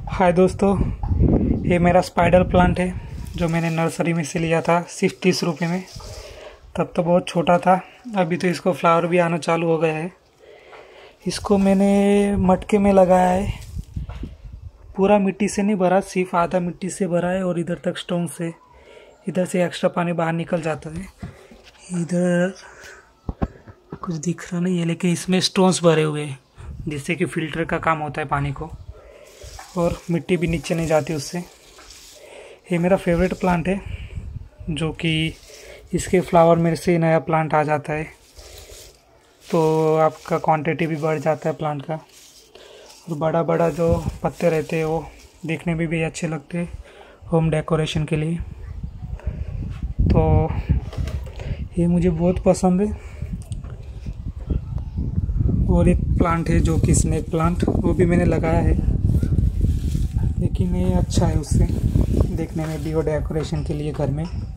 हाय दोस्तों, ये मेरा स्पाइडर प्लांट है जो मैंने नर्सरी में से लिया था 30 रुपये में। तब तो बहुत छोटा था, अभी तो इसको फ्लावर भी आना चालू हो गया है। इसको मैंने मटके में लगाया है, पूरा मिट्टी से नहीं भरा, सिर्फ आधा मिट्टी से भरा है और इधर तक स्टोन से, इधर से एक्स्ट्रा पानी बाहर निकल जाता है। इधर कुछ दिख रहा नहीं है लेकिन इसमें स्टोन्स भरे हुए हैं जिससे कि फ़िल्टर का काम होता है पानी को, और मिट्टी भी नीचे नहीं जाती उससे। ये मेरा फेवरेट प्लांट है जो कि इसके फ्लावर मेरे से नया प्लांट आ जाता है तो आपका क्वांटिटी भी बढ़ जाता है प्लांट का, और बड़ा बड़ा जो पत्ते रहते हैं वो देखने में भी अच्छे लगते हैं होम डेकोरेशन के लिए। तो ये मुझे बहुत पसंद है। और एक प्लांट है जो कि स्नेक प्लांट, वो भी मैंने लगाया है लेकिन ये अच्छा है उससे देखने में भी और डेकोरेशन के लिए घर में।